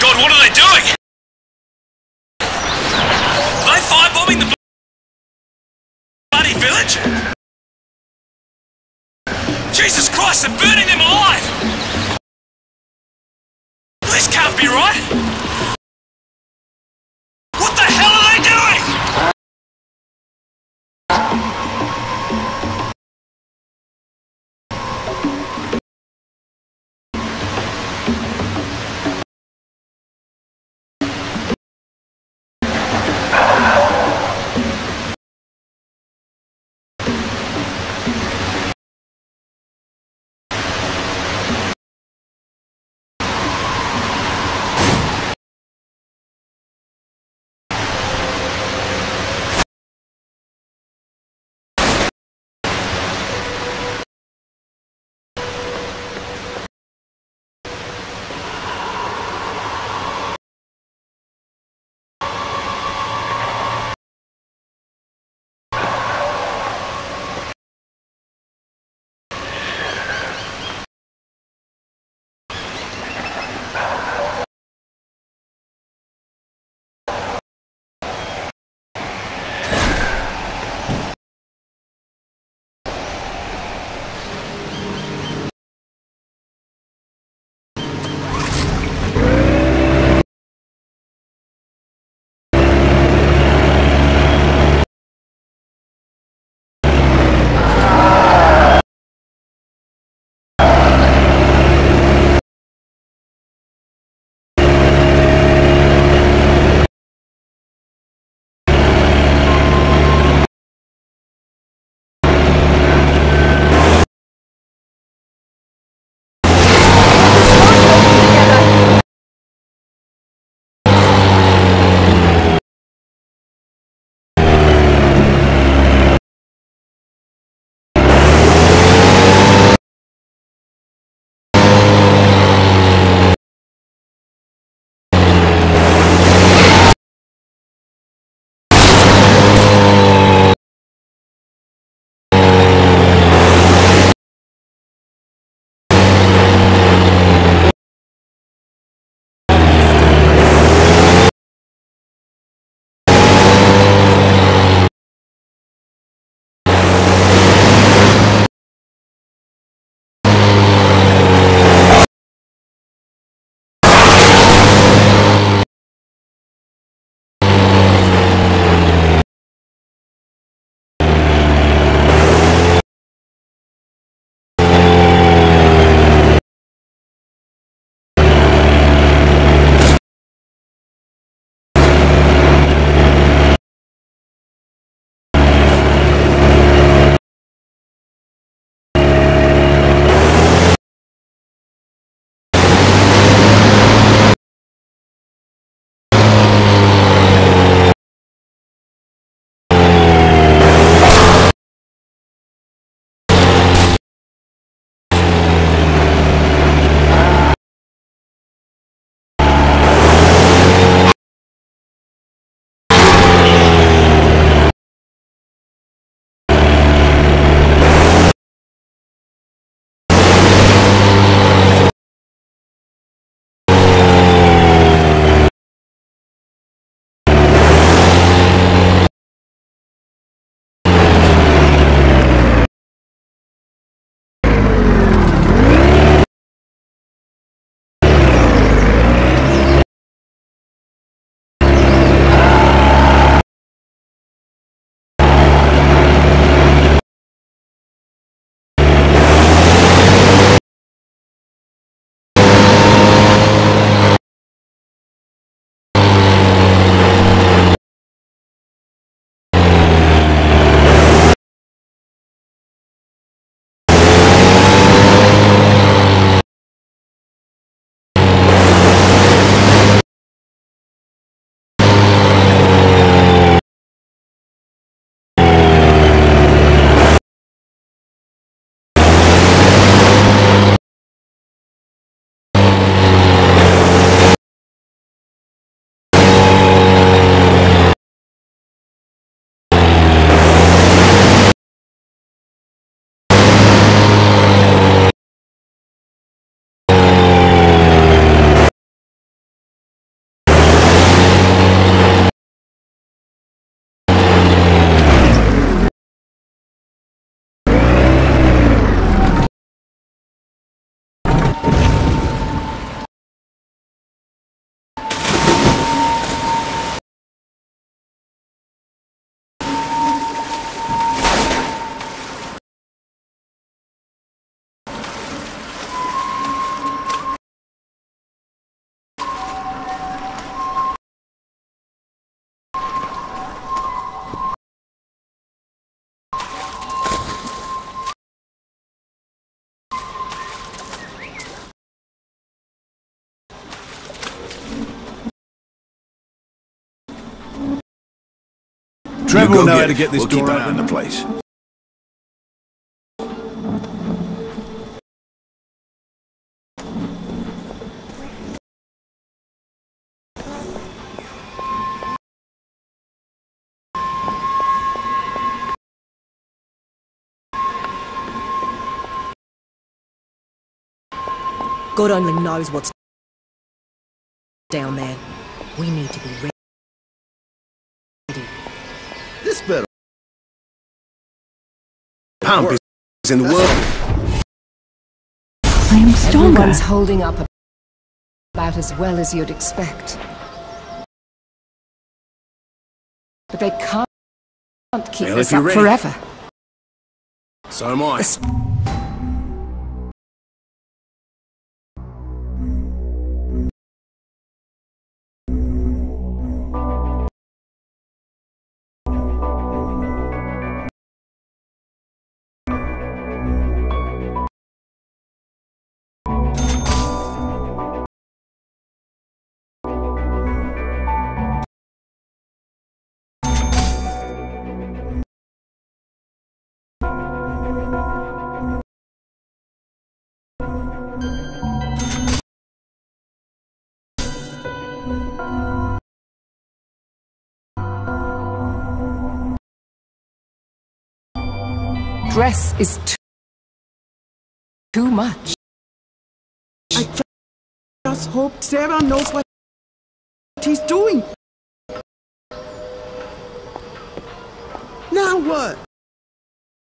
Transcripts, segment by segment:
God, what are they doing? Are they firebombing the bloody village? Jesus Christ, they're burning them alive! This can't be right! Trevor You will go know get how to it. get this We'll keep door an eye on open. the place. God only knows what's down there. We need to be ready. This better pump is in the world. I am stronger. Everyone's holding up about as well as you'd expect. But they can't keep Well, this if you're up ready. forever. So am I. Dress is too much. I just hope Sarah knows what he's doing. Now what?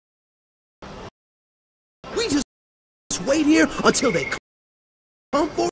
We just wait here until they come for